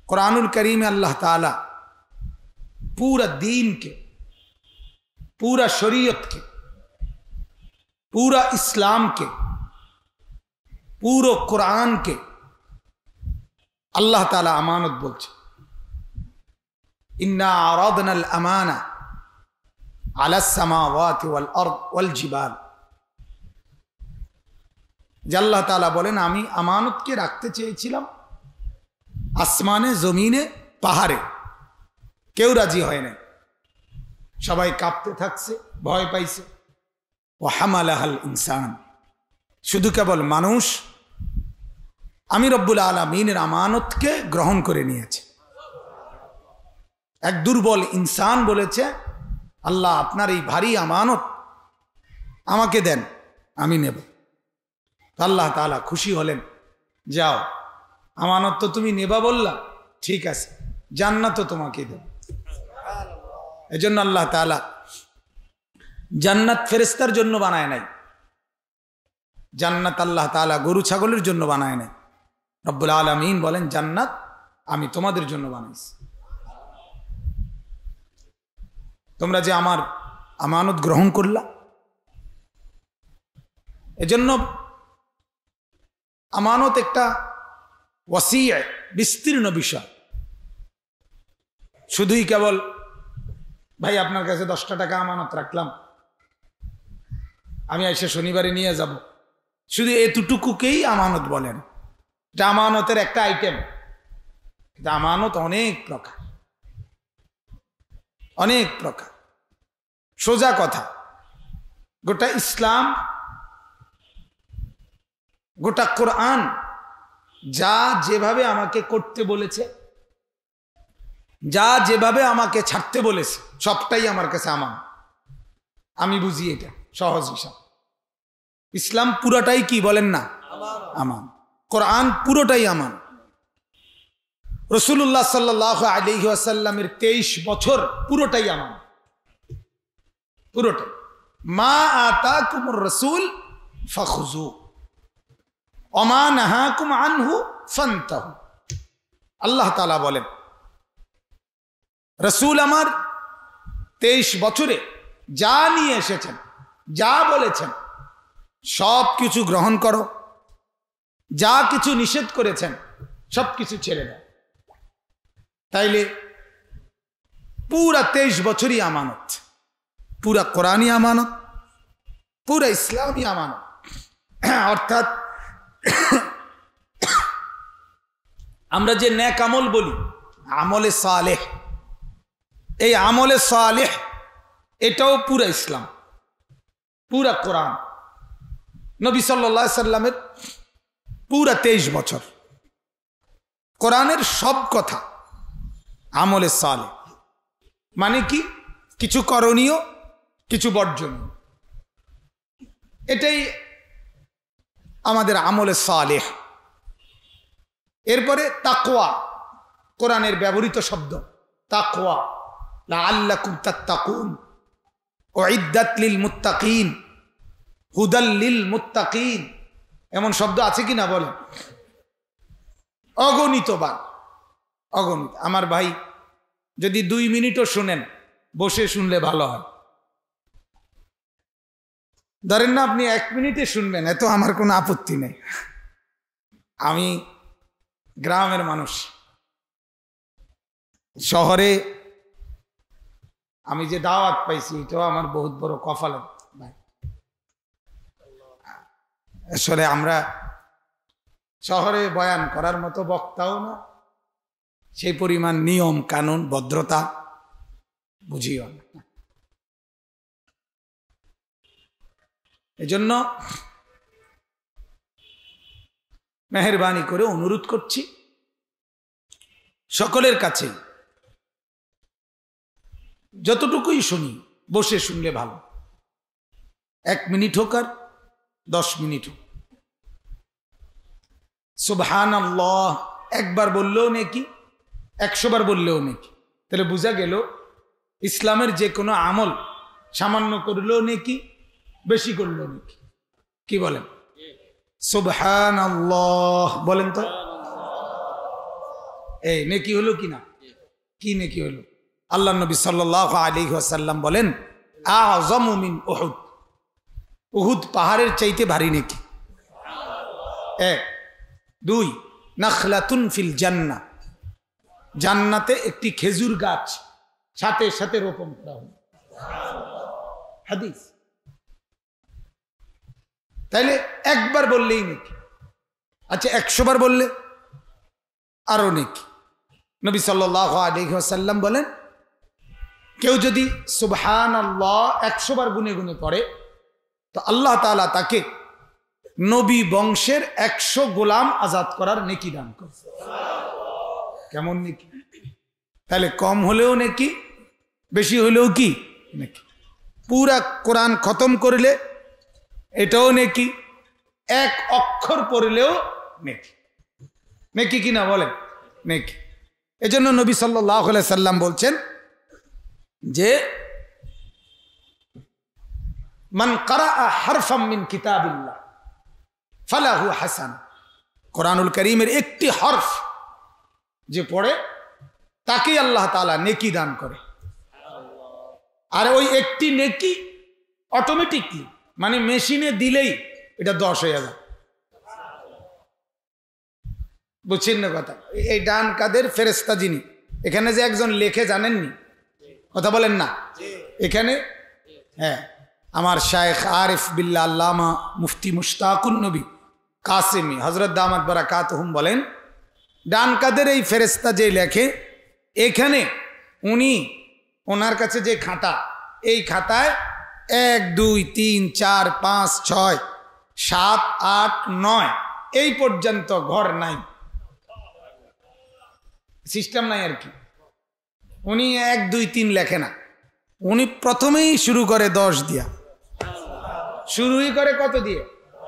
कुरानुल करीम में अल्लाह ताला पूरा दीन के, पूरा शरीयत के, पूरा इस्लाम के, पूरो कुरान के अल्लाह ताला अमानत बोलছে। इन्ना आरादनल अमाना अला समावाति वल अर्द वल जिबाल। আল্লাহ তাআলা বলেন আমি আমানতকে রাখতে চেয়েছিলাম আসমানে, জমিনে, পাহাড়ে। কেউ রাজি হয় না, সবাই কাঁপতে থাকছে, ভয় পাইছে। ওয়া হামালাহাল ইনসান, শুধু কেবল মানুষ আমি রব্বুল আলামিনের আমানতকে গ্রহণ করে নিয়েছে। এক দুর্বল ইনসান বলেছে আল্লাহ আপনার এই ভারী আমানত আমাকে দেন, আমি নেব। আল্লাহ তাআলা খুশি হলেন, যাও আমানত তো তুমি নেবা বললা, ঠিক আছে জান্নাতও তোমাকে দেব। এজন্য আল্লাহ তাআলা জান্নাত ফেরেশতার জন্য বানায় নাই, জান্নাত আল্লাহ তাআলা গরু ছাগলের জন্য বানায় নাই। রব্বুল আলামিন বলেন জান্নাত আমি তোমাদের জন্য বানাইছি। তোমরা যে আমার আমানত গ্রহণ করলা, এজন্য আমানত একটা ওয়াসিয়া, বিস্তীর্ণ বিষয়। শুধুই কেবল ভাই আপনার কাছে 10টা টাকা আমানত রাখলাম, আমি এসে শনিবারে নিয়ে যাব, শুধু এতটুকুকেই আমানত বলেন। এটা আমানতের একটা আইটেম। কিন্তু আমানত অনেক প্রকার, অনেক প্রকার। সোজা কথা, গোটা ইসলাম, গোটা কোরআন যা যেভাবে আমাকে করতে বলেছে, যা যেভাবে আমাকে ছাড়তে বলেছে, সবটাই আমার কাছে আমান। আমি বুঝি এটা সহজ হিসাব। ইসলাম পুরোটাই কি বলেন না, আমান। কোরআন পুরোটাই আমান। রাসূলুল্লাহ সাল্লাল্লাহু আলাইহি ওয়াসাল্লামের 23 বছর পুরোটাই আমান, পুরোটাই। মা আতাকুমুর রাসূল ফাখুযু ওয়া মা নাহাকুম আনহু ফান্তাহু। আল্লাহ তাআলা বলেন রাসূল আমার 23 বছরে যা নিয়ে এসেছেন, যা বলেছেন সব কিছু গ্রহণ করো, যা কিছু নিষেধ করেছেন সব কিছু ছেড়ে দাও। তাইলে পুরা 23 বছরই আমানত, পুরা কোরআনী আমানত, পুরা ইসলামী আমানত। অর্থাৎ আমরা যে নেক আমল বলি, আমলে সালেহ, এই আমলে সালেহ এটাও পুরা ইসলাম, পুরা কোরআন। নবী সাল্লাল্লাহু আলাইহি সাল্লামের পুরা 23 বছর কোরআনের সব কথা আমলে সালেহ। মানে কি, কিছু করণীয়, কিছু বর্জনীয়, এটাই আমাদের আমলে সালেহ। এরপরে তাকওয়া, কোরআনের ব্যবহৃত শব্দ তাকওয়া, লাআল্লাকুম তাত্তাকুন, উইদ্দাত লিল মুত্তাকিন, হুদাল লিল মুত্তাকিন, এমন শব্দ আছে কি না বলেন? অগণিত বার, অগণিত। আমার ভাই যদি 2 মিনিটও শুনেন, বসে শুনলে ভালো হয়। ধরেন না আপনি 1 মিনিটে শুনবেন, এত আমার কোনো আপত্তি নেই। আমি গ্রামের মানুষ, শহরে আমি যে দাওয়াত পাইছি এটাও আমার বহুত বড় কপাল ভাই। আসলে আমরা শহরে বয়ান করার মতো বক্তাও না, সেই পরিমাণ নিয়ম কানুন ভদ্রতা বুঝিও না। এজন্য মেহেরবানি করে অনুরোধ করছি সকলের কাছে, যতটুকুই শুনি বসে শুনলে ভালো। 1 মিনিট হোক আর 10 মিনিট হোক। সুবহানাল্লাহ একবার বললেও নেকি, 100 বার বললেও নেকি। তাহলে বোঝা গেল ইসলামের যে কোনো আমল সামান্য করলেও নেকি, বেশি করলেও নেকি। কি বলেন? সুবহানাল্লাহ বলেন তো। এই নেকি হলো কিনা? কি নেকি হলো? আল্লাহ নবী সাল্লাল্লাহু আলাইহি ওয়াসাল্লাম বলেন, আযমু মিন উহুদ, উহুদ পাহাড়ের চাইতে ভারী নেকি। 1 2 নাখলাতুন ফিল জান্নাহ, জান্নাতে একটি খেজুর গাছ সাথে সাথে রোপণ করা হবে। হাদিস। তাইলে একবার বললেই নেকি। আচ্ছা 100 বার বললে আরো নেকি। নবী সাল্লাল্লাহু আলাইহি ওয়াসাল্লাম বলেন, কেউ যদি সুবহানাল্লাহ 100 বার গুনে গুনে পড়ে তো আল্লাহ তাআলা তাকে নবী বংশের 100 গোলাম আজাদ করার নেকি দান করে। কেমন নেকি? তাহলে কম হলেও নেকি, বেশি হলেও কি নেকি। পুরা কোরআন খতম করলে এটাও নেকি, 1 অক্ষর পড়লেও নেকি। নেকি কিনা বলেন? নেকি। এজন্য নবী সাল্লাল্লাহু আলাইহি সাল্লাম বলছেন যে মান ক্বারাআ হারফাম মিন কিতাবিল্লাহ ফালাহু হাসানাহ, কোরআনুল কারীমের একটি হরফ যে পড়ে তাকে আল্লাহ তাআলা নেকি দান করে। আর ওই একটি নেকি অটোমেটিকলি, মানে মেশিনে দিলেই এটা 10 হয়ে যাবে। বুঝছেন না কথা? এই ডান কাদের ফেরেশতা যিনি, এখানে যে একজন লেখে জানেননি, কথা বলেন না এখানে। হ্যাঁ, আমার শায়েখ আরিফ বিল্লাহ আল্লামা মুফতি মুশতাকুন নবী কাসেমি হযরত দামাত বারাকাতুহুম বলেন, ডান কাদের এই ফেরেশতা যে লেখে, এখানে উনি ওনার কাছে যে খাতা, এই খাতায় 1 2 3 4 5 6 7 8 9 এই পর্যন্ত ঘর নাই, সিস্টেম নাই আর কি। উনি 1 2 3 লেখে না, উনি প্রথমেই শুরু করে 10 দিয়া, শুরুই করে কত দিয়ে?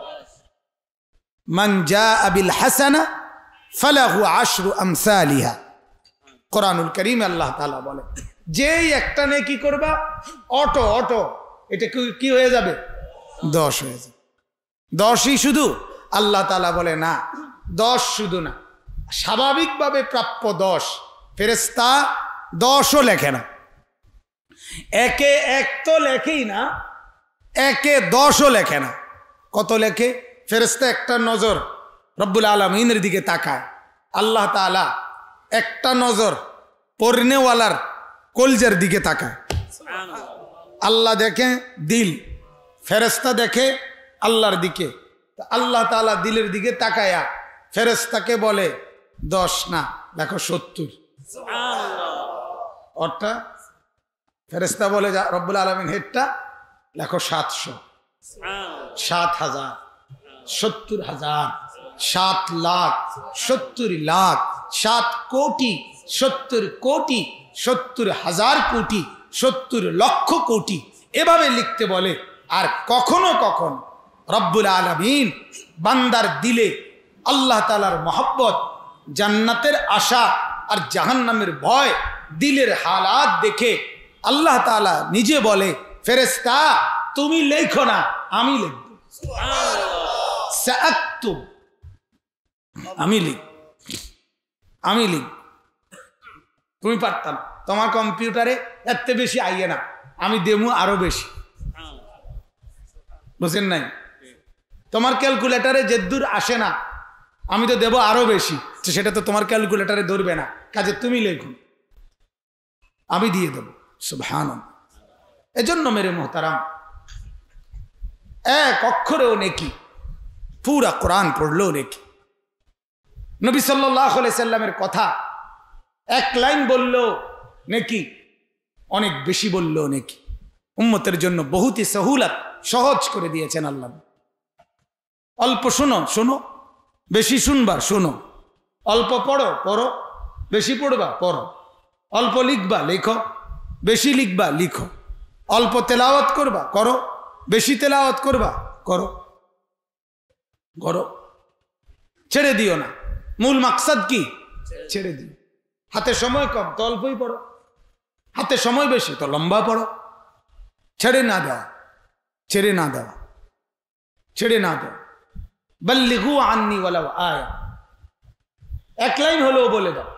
মান জাআ বিল হাসানা ফালাহু আশরু আমসালিহা। কোরআনুল কারীমে আল্লাহ তাআলা বলে, যেই একটা নেকি করবা অটো এটা কি হয়ে যাবে? 10 হয়ে যাবে। 10ই শুধু? আল্লাহ তাআলা বলে না, 10 শুধু না, স্বাভাবিকভাবে প্রাপ্য 10। ফেরেশতা 10ও লেখে না, 1 1 তো লেখেই না, 1 10ও লেখে না। কত লেখে? ফেরেশতা একটা নজর রব্বুল আলামিনের দিকে তাকায়, আল্লাহ তাআলা একটা নজর পড়নেওয়ালার কলজার দিকে তাকায়। আল্লাহ দেখে দিল, ফেরেশতা দেখে আল্লাহর দিকে। আল্লাহ তাআলা দিলের দিকে তাকায়া ফেরেশতাকে বলে 10 না, দেখো 70। অর্থা ফেরেশতা বলে রব্বুল আলামিন হেডটা লেখো 700, 7000, 70,000, 7 লাখ, 70 লাখ, 7 কোটি, 70 কোটি, 70,000 কোটি, 70 লক্ষ কোটি, এভাবে লিখতে বলে। আর কখনো কখনো রব্বুল আলামিন বান্দার দিলে আল্লাহ তাআলার মহব্বত, জান্নাতের আশা আর জাহান্নামের ভয়, দিলের হালাত দেখে আল্লাহ তাআলা নিজে বলে, ফেরেশতা তুমি লেখো না, আমি লিখব। সাআক্তুব, আমি লিখ। তুমি পারতাম, তোমার কম্পিউটারে এত বেশি আইয়ে না, আমি দেবো আরো বেশি। বুঝেন নাই? তোমার ক্যালকুলেটারে যেদূর আসে না, আমি তো দেব আরো বেশি, সেটা তো তোমার ক্যালকুলেটারে ধরবে না, কাজে তুমি লেখো, আমি দিয়ে দেব। সুবহানাল্লাহ। এজন্য মেরে মোহতারাম, 1 অক্ষরেও নেকি, পুরা কোরআন পড়লেও নেকি। নবী সাল্লাল্লাহু আলাইহি সাল্লামের কথা 1 লাইন বললেও নেকি, অনেক বেশি বললেও নেকি। উম্মতের জন্য বহুতই সহুলত, সহজ করে দিয়েছেন আল্লাহ। অল্প শোনো, বেশি শুনবা শোনো, অল্প পড়ো, বেশি পড়বা পড়ো, অল্প লিখবা লেখো, বেশি লিখবা লিখো, অল্প তেলাওয়াত করবা করো, বেশি তেলাওয়াত করবা করো, ছেড়ে দিও না। মূল মাকসাদ কি? ছেড়ে দিও। হাতে সময় কম তো অল্পই পড়ো, হাতে সময় বেশি তো লম্বা পড়ো। ছেড়ে না দেওয়া। বল্লিগু আন্নি ওয়ালাউ আয়া, 1 লাইন হলেও বলে দাও,